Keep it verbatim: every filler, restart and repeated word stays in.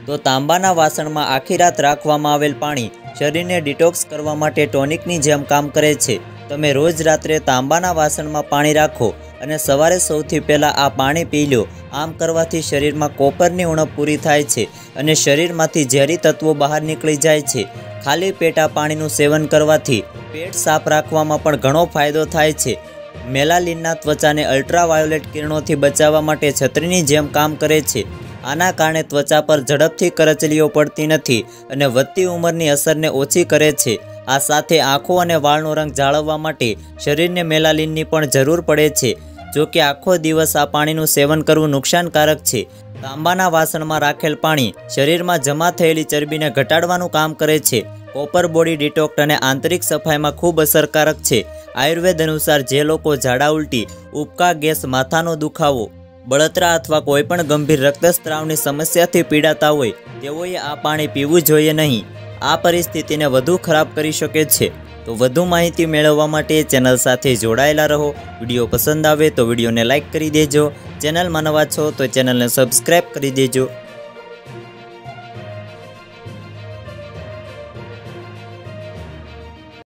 તો તાંબાના વાસણમાં આખી રાત રાખવામાં આવેલ પાણી શરીરને ડિટોક્સ કરવા માટે ટોનિકની જેમ કામ કરે છે। તમે રોજ રાત્રે તાંબાના વાસણમાં પાણી રાખો અને સવારે સૌથી પહેલાં આ પાણી પી લો। આમ કરવાથી શરીરમાં કોપરની ઉણપ પૂરી થાય છે અને શરીરમાંથી ઝેરી તત્વો બહાર નીકળી જાય છે। ખાલી પેટ આ પાણીનું સેવન કરવાથી પેટ સાફ રાખવામાં પણ ઘણો ફાયદો થાય છે। મેલાનિનના ત્વચાને અલ્ટ્રાવાયોલેટ કિરણોથી બચાવવા માટે છત્રીની જેમ કામ કરે છે। આના કારણે ત્વચા પર ઝડપથી કરચલીઓ પડતી નથી અને વધતી ઉંમરની અસરને ઓછી કરે છે। આ સાથે આંખો અને વાળનો રંગ જાળવવા માટે શરીરને મેલાનિનની પણ જરૂર પડે છે। જો કે આખો દિવસ આ પાણીનું સેવન કરવું નુકસાનકારક છે। તાંબાના વાસણમાં રાખેલ પાણી શરીરમાં જમા થયેલી ચરબીને ઘટાડવાનું કામ કરે છે। કોપર બોડી ડિટોક્સ અને આંતરિક સફાઈમાં ખૂબ અસરકારક છે। આયુર્વેદ અનુસાર જે લોકો ઝાડા ઉલટી, ઉબકા ગેસ, માથાનો દુખાવો, બળતરા અથવા કોઈપણ ગંભીર રક્તસ્રાવની સમસ્યાથી પીડાતા હોય તેઓએ આ પાણી પીવું જોઈએ નહીં। આ પરિસ્થિતિને વધુ ખરાબ કરી શકે છે। તો વધુ માહિતી મેળવવા માટે ચેનલ સાથે જોડાયેલા રહો। વિડીયો પસંદ આવે તો વિડીયોને લાઇક કરી દેજો। ચેનલમાં નવા છો તો ચેનલને સબસ્ક્રાઈબ કરી દેજો।